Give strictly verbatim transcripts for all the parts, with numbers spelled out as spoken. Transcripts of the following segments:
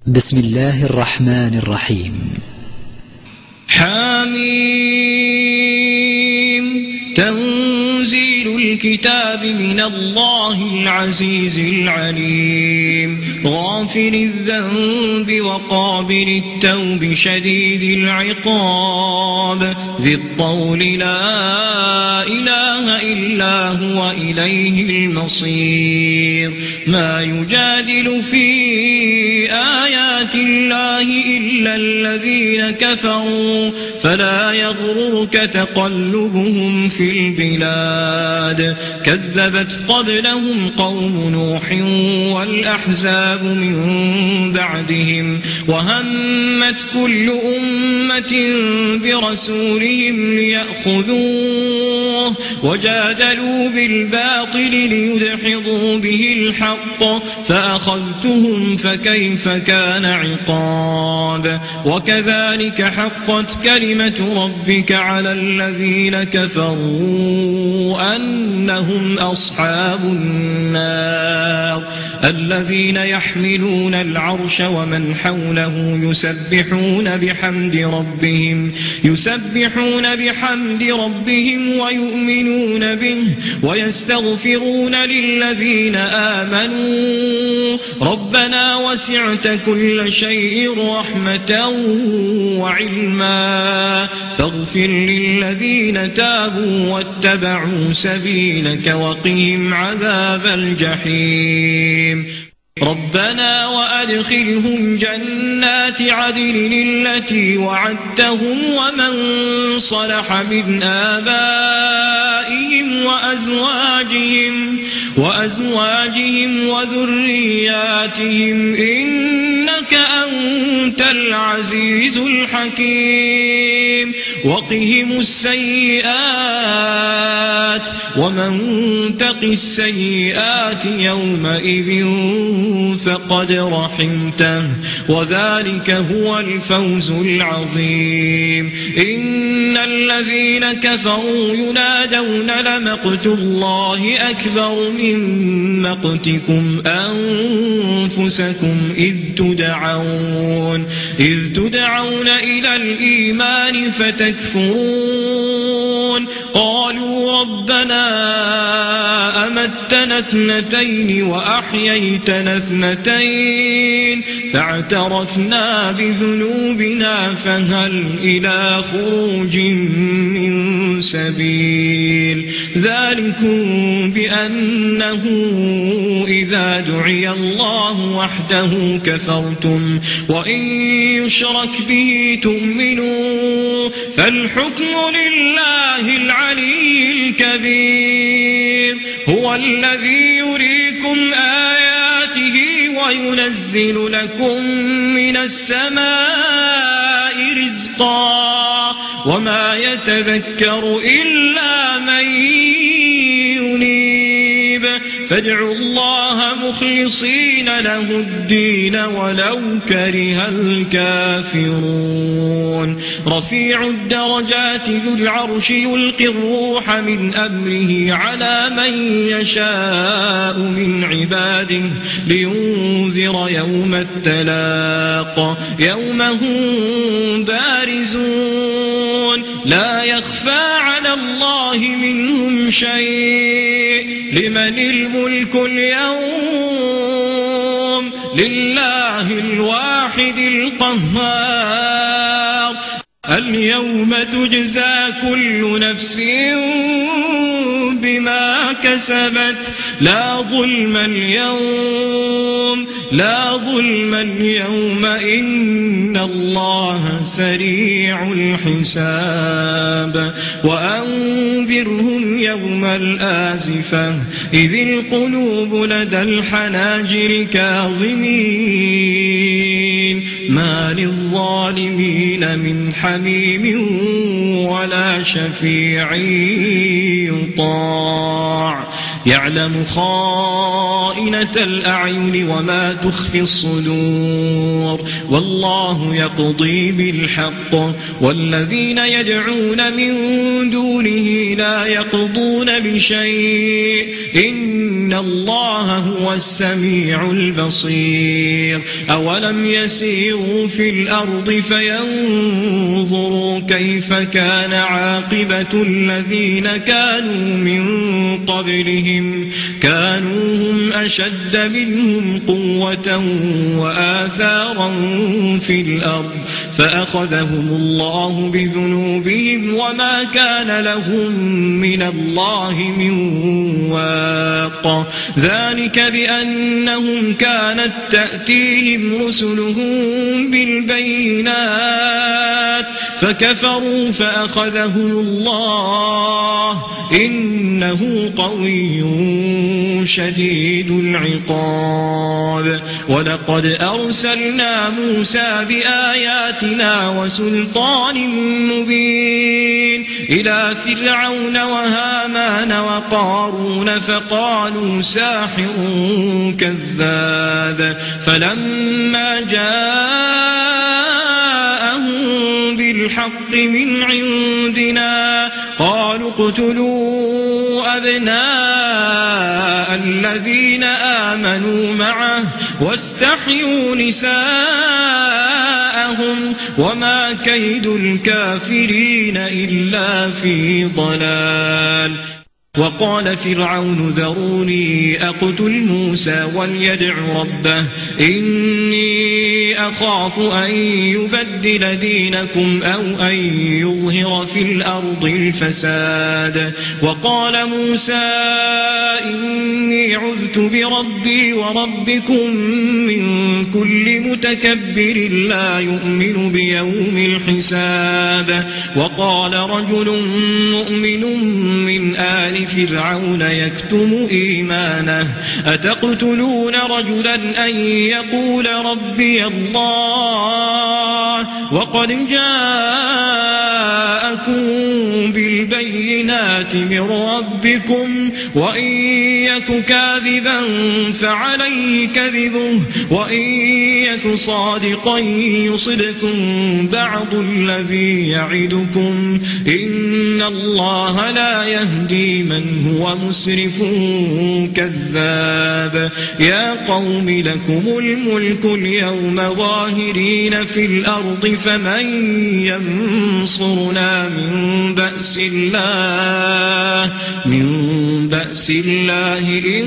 بسم الله الرحمن الرحيم. حميم. تنزيل الكتاب من الله العزيز العليم، غافر الذنب وقابل التوب شديد العقاب، ذي الطول لا إله إلا هو إليه المصير. ما يجادل في آيات الله إلا الذين كفروا، فلا يغررك تقلبهم في البلاد. كذبت قبلهم قوم نوح والأحزاب من بعدهم، وهمت كل أمة برسولهم ليأخذوه، وجادلوا بالباطل ليدحضوا به الحق، فأخذتهم فكيف كان عقاب. وكذلك حقت كلمة ربك على الذين كفروا أنهم أصحاب النار. الذين يحملون العرش ومن حوله يسبحون بحمد ربهم يسبحون بحمد ربهم ويؤمنون به ويستغفرون للذين آمنوا ربنا وسعت كل شيء رحمة وعلما، فاغفر للذين تابوا واتبعوا سبيلك وقهم عذاب الجحيم. ربنا وأدخلهم جنات عدن التي وعدتهم ومن صلح من آبائهم وأزواجهم وأزواجهم وذرياتهم إنك أنت العزيز الحكيم. وقهم السيئات ومن تق السيئات يومئذ فقد رحمته، وذلك هو الفوز العظيم. إن الذين كفروا ينادون لمقت الله أكبر من مقتكم أنفسكم إذ تدعون إذ تدعون إلى الإيمان فتكفرون. قالوا ربنا أمتنا اثنتين وأحييتنا اثنتين فاعترفنا بذنوبنا فهل إلى خروج من سبيل. ذلكم بأنه إذا دعي الله وحده كفرتم وإن يشرك به تؤمنوا، فالحكم لله العلي الكبير. هو الذي يريكم آياته وينزل لكم من السماء رزقا، وما يتذكر إلا من ينيب. فادعوا الله مخلصين له الدين ولو كره الكافرون. رفيع الدرجات ذو العرش يلقي الروح من أمره على من يشاء من عباده لينذر يوم التلاق، يوم هم بارزون لا يخفى على الله منهم شيء. لمن الملك اليوم؟ لله الواحد القهار. اليوم تجزى كل نفس بما كسبت، لا ظلم اليوم لا ظلم اليوم إن الله سريع الحساب. وأنذرهم يوم الآزفة إذ القلوب لدى الحناجر كاظمين ما للظالمين من حميم ولا شفيع يطاع. يعلم خائنة الأعين وما تخفي الصدور، والله يقضي بالحق والذين يدعون من دونه لا يقضون بشيء إن إن الله هو السميع البصير أولم يسيروا في الأرض فينظروا كيف كان عاقبة الذين كانوا من قبلهم كانوا هم أشد منهم قوة وآثارا في الأرض فأخذهم الله بذنوبهم وما كان لهم من الله من واق ذلك بأنهم كانت تأتيهم رسلهم بالبينات فكفروا فأخذهم الله إنه قوي شديد العقاب ولقد أرسلنا موسى بآياتنا وسلطان مبين إلى فرعون وهامان وقارون فقالوا ساحر كذاب فلما جاءهم بالحق من عندنا قالوا اقتلوا أبناء الذين آمنوا معه واستحيوا نساءهم وما كيد الكافرين إلا في ضلال وقال فرعون ذروني أقتل موسى وليدع ربه إني أخاف أن يبدل دينكم أو أن يظهر في الأرض الفساد وقال موسى إني عذت بربي وربكم من كل متكبر لا يؤمن بيوم الحساب وقال رجل مؤمن من آل فرعون يكتم إيمانه أتقتلون رجلا أن يقول ربي الله وقد جاءكم بالبينات من ربكم وإن يك كاذبا فعليه كذبه وإن يك صادقا يصدكم بعض الذي يعدكم إن الله لا يهدي من هو مسرف كذاب يا قوم لكم الملك اليوم ظاهرين في الأرض فمن ينصرنا من بأس الله من بأس الله إن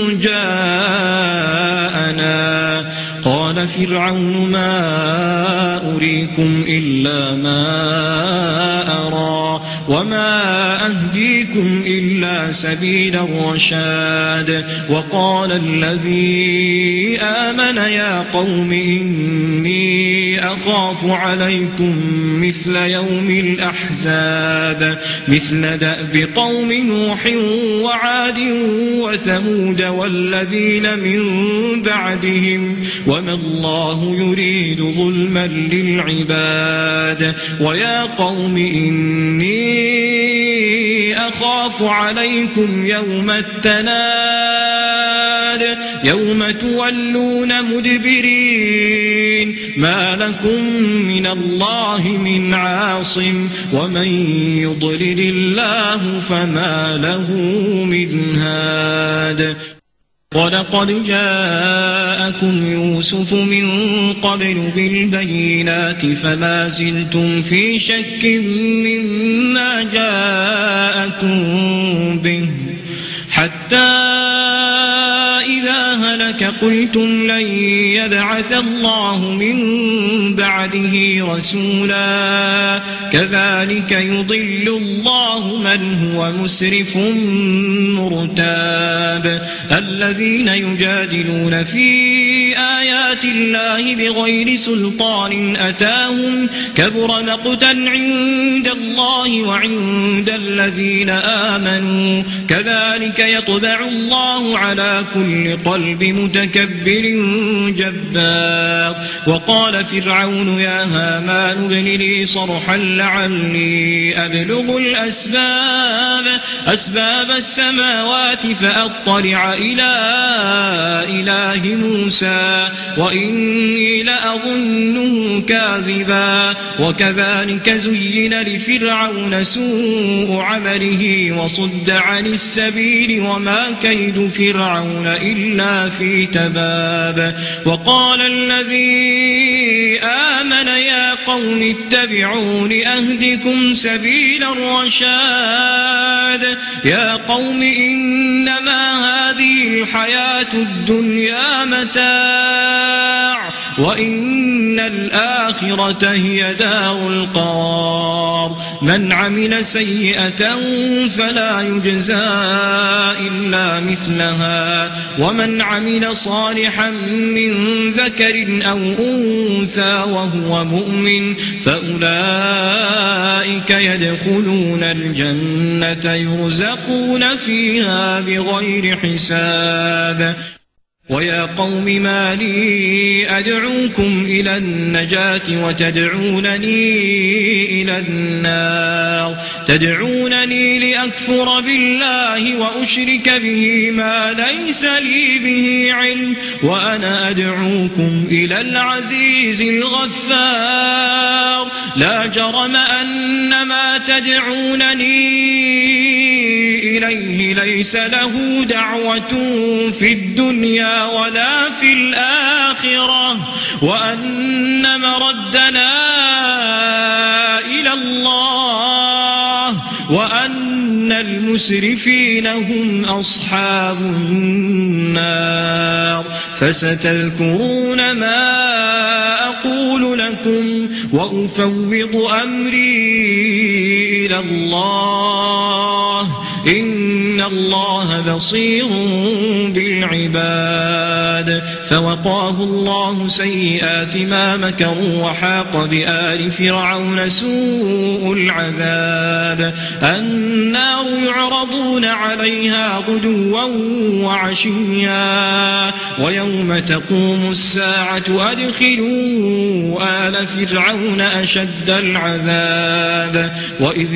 جاءنا قال فرعون ما أريكم إلا ما أرى وما أهديكم إلا سبيل الرشاد وقال الذي آمن يا قوم إني أخاف عليكم مثل يوم الأحزاب مثل دأب قوم نوح وعاد وثمود والذين من بعدهم وما الله يريد ظلما للعباد ويا قوم إني أخاف عليكم يوم التناد يوم تولون مدبرين ما لكم من الله من عاصم ومن يضلل الله فما له من هاد ولقد جاءكم يوسف من قبل بالبينات فما زلتم في شك مما جاءكم به حتى إذا هلك قلتم لن يبعث الله من بعده رسولا كذلك يضل الله من هو مسرف مرتاب الذين يجادلون في آيات الله بغير سلطان أتاهم كبر مقتا عند الله وعند الذين آمنوا كذلك يطبع الله على كل كل قلب متكبر جبار. وقال فرعون يا هامان ابن لي صرحا لعلي أبلغ الأسباب أسباب السماوات فأطلع إلى إله موسى وإني لأظنه كاذبا. وكذلك زين لفرعون سوء عمله وصد عن السبيل وما كيد فرعون إلا في تباب. وقال الذي آمن يا قوم اتبعون أهدكم سبيل الرشاد. يا قوم إنما هذه الحياة الدنيا متاع وإن الآخرة هي دار القرار. من عمل سيئة فلا يجزى إلا مثلها ومن عمل صالحا من ذكر أو أنثى وهو مؤمن فأولئك يدخلون الجنة يرزقون فيها بغير حساب. ويا قوم ما لي أدعوكم إلى النجاة وتدعونني إلى النار. تدعونني لأكفر بالله وأشرك به ما ليس لي به علم وأنا أدعوكم إلى العزيز الغفار. لا جرم أن ما تدعونني إليه ليس له دعوة في الدنيا ولا في الآخرة وأن مردنا إلى الله وأن المسرفين هم أصحاب النار. فستذكرون ما أقول لكم وأفوض أمري إلى الله إن الله بصير بالعباد. فوقاه الله سيئات ما مكروا وحاق بآل فرعون سوء العذاب. النار يعرضون عليها غدوا وعشيا ويوم تقوم الساعة أدخلوا آل فرعون أشد العذاب. وإذ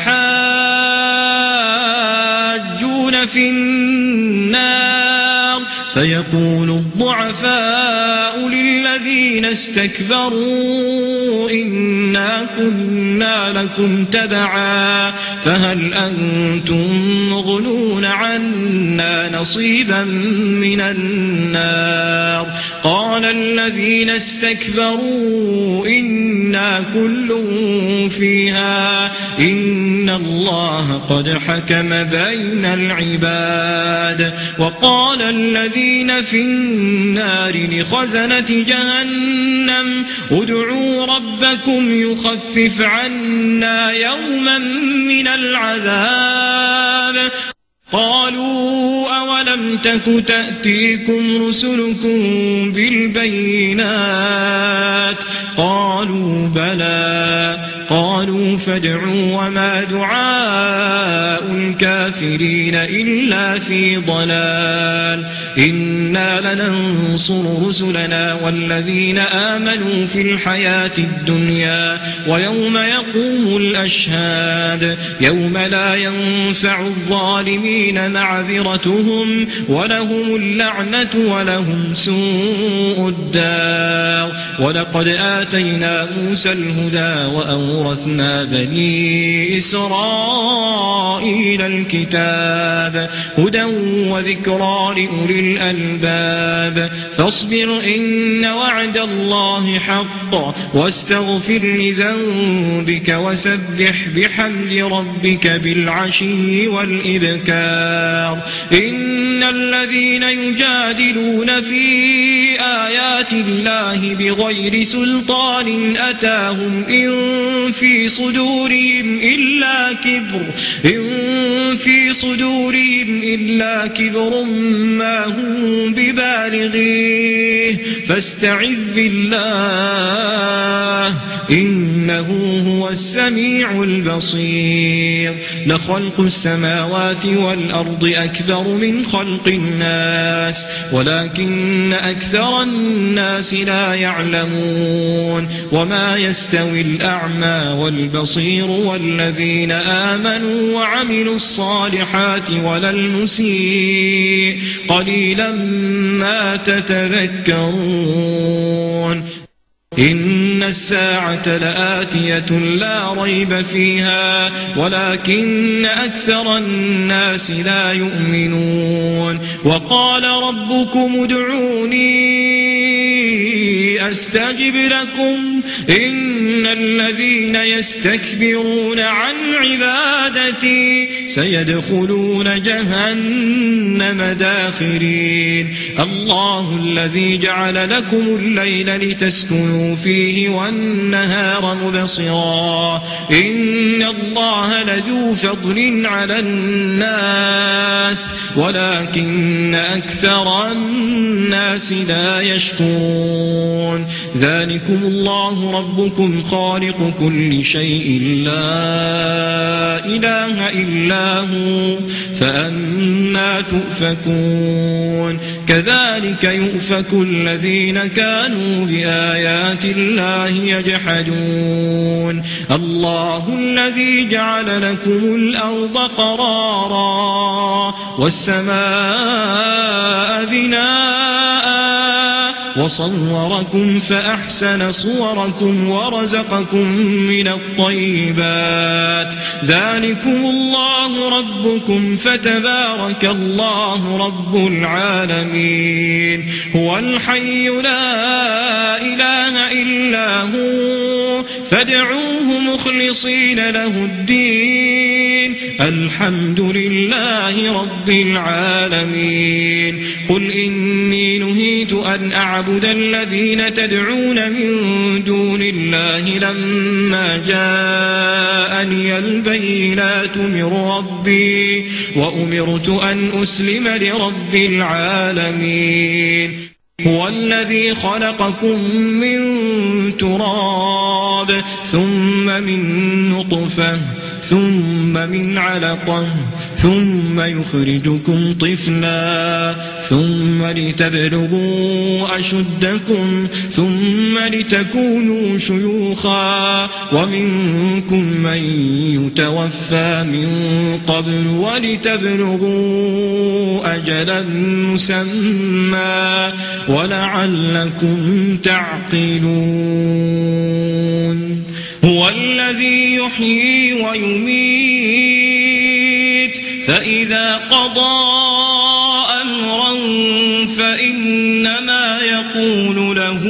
يتحاجون في النار فيقول الضعفاء للذين استكبروا إنا كنا لكم تبعا فهل أنتم مغنون عنا نصيبا من النار. قال الذين استكبروا إنا كل فيها إن الله قد حكم بين العباد. وقال الذين في النار لخزنة جهنم ادعوا ربكم يخفف عنا يوما من العذاب. قالوا أولم تك تأتيكم رسلكم بالبينات قالوا بلى قالوا فادعوا وما دعاء الكافرين إلا في ضلال. إنا لننصر رسلنا والذين آمنوا في الحياة الدنيا ويوم يقوم الأشهاد يوم لا ينفع الظالمين معذرتهم ولهم اللعنة ولهم سوء الدار. ولقد آتينا موسى الهدى وأورثنا بني إسرائيل الكتاب هدى وذكرى لأولي الألباب. فاصبر إن وعد الله حق واستغفر لذنبك وسبح بحمد ربك بالعشي والإبكار. إن الذين يجادلون في آيات الله بغير سلطان أتاهم إن في صدورهم إلا كبر إن في صدورهم إلا كبر ما هم ببالغيه فاستعذ بالله إنه هو السميع البصير لخلق السماوات والأرض أكبر من خلق الناس ولكن أكثر الناس لا يعلمون وما يستوي الأعمى والبصير والذين آمنوا وعملوا الصالحات ولا المسيء قليلا ما تتذكرون إن الساعة لآتية لا ريب فيها ولكن أكثر الناس لا يؤمنون وقال ربكم ادعوني أستجب لكم إن الذين يستكبرون عن عبادتي سيدخلون جهنم داخرين الله الذي جعل لكم الليل لتسكنوا فيه والنهار مبصرا إن الله لذو فضل على الناس ولكن أكثر الناس لا يشكرون ذلكم الله ربكم خالق كل شيء لا إله إلا هو فأنى تؤفكون كذلك يؤفك الذين كانوا بآيات الله يجحدون الله الذي جعل لكم الأرض قرارا والسماء بناء وصوركم فأحسن صوركم ورزقكم من الطيبات ذلكم الله ربكم فتبارك الله رب العالمين هو الحي لا إله إلا هو فادعوه مخلصين له الدين الحمد لله رب العالمين قل إني نهيت أن أعبد الذين تدعون من دون الله لما جاءني البينات من ربي وأمرت أن أسلم لرب العالمين هو الذي خلقكم من تراب ثم من نطفة ثم من علقة ثم يخرجكم طفلا ثم لتبلغوا أشدكم ثم لتكونوا شيوخا ومنكم من يتوفى من قبل ولتبلغوا أجلا مسمى ولعلكم تعقلون هو الذي يحيي ويميت فإذا قضى أمرا فإنما يقول له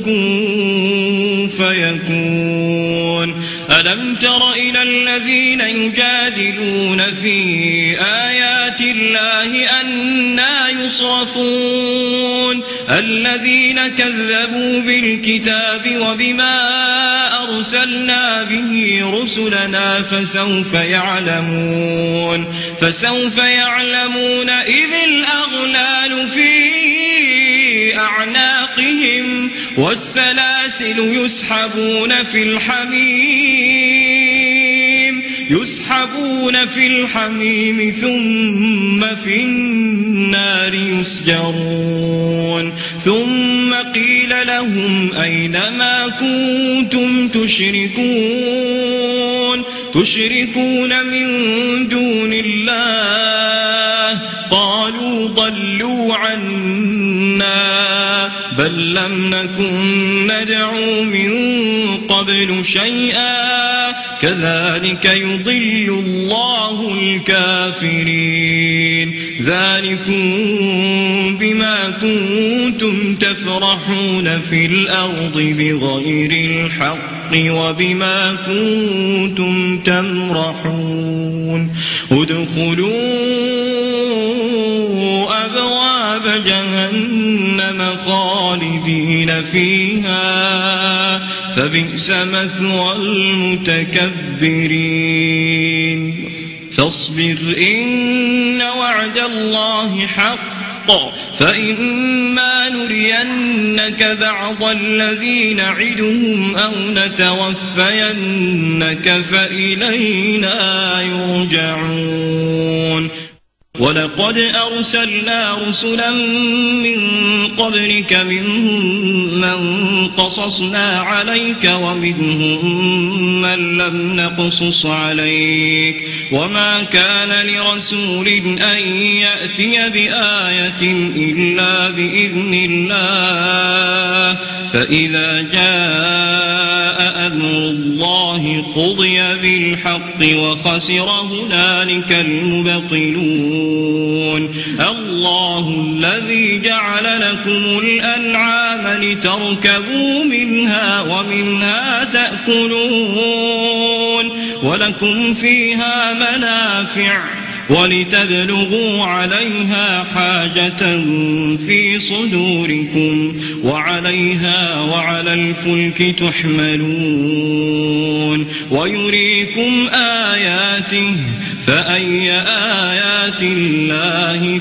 كن فيكون ألم تر إلى الذين يجادلون في آيات الله أنى يصرفون الذين كذبوا بالكتاب وبما أرسلنا به رسلنا فسوف يعلمون فسوف يعلمون إذ الأغلال في أعناقهم والسلاسل يسحبون في الحميم يسحبون في الحميم ثم في النار يسجرون ثم قيل لهم أين ما كنتم تشركون تشركون من دون الله قالوا ضلوا عنا بل لم نكن ندعو من قبل شيئا كذلك يضل الله الكافرين ذلكم بما كنتم تفرحون في الأرض بغير الحق وبما كنتم تمرحون ادخلوا أبواب جهنم خالدين فيها فبئس مثوى المتكبرين فاصبر إن وعد الله حق فإما نرينك بعض الذي نعدهم أو نتوفينك فإلينا يرجعون ولقد أرسلنا رسلا من قبلك منهم من قصصنا عليك ومنهم من لم نقصص عليك وما كان لرسول أن يأتي بآية إلا بإذن الله فإذا جاء أمر الله قضي بالحق وخسر هنالك المبطلون الله الذي جعل لكم الأنعام لتركبوا منها ومنها تأكلون ولكم فيها منافع ولتبلغوا عليها حاجة في صدوركم وعليها وعلى الفلك تحملون ويريكم آياته فأي آيات الله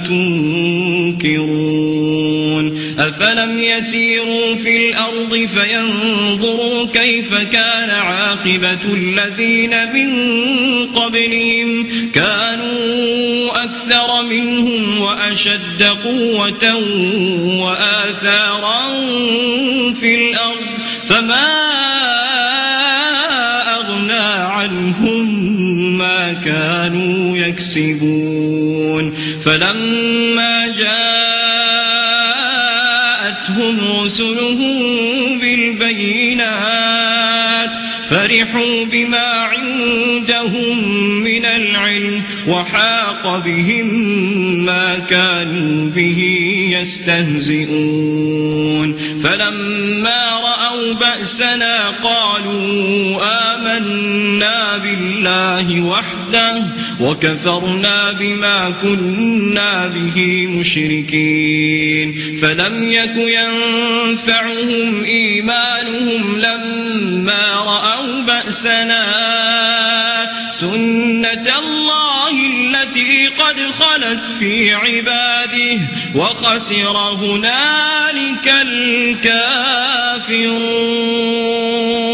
تنكرون أفلم يسيروا في الأرض فينظروا كيف كان عاقبة الذين من قبلهم كانوا أكثر منهم وأشد قوة وآثارا في الأرض فما أغنى عنهم ما كانوا يكسبون فلما جاءتهم رسلهم بالبينات فرحوا بما عندهم من العلم وحاق بهم ما كانوا به يستهزئون فلما رأوا بأسنا قالوا آمنا بالله وحده وكفرنا بما كنا به مشركين فلم يك ينفعهم إيمانهم لما رأوا بأسنا سنة الله التي قد خلت في عباده وخسر هنالك الكافرون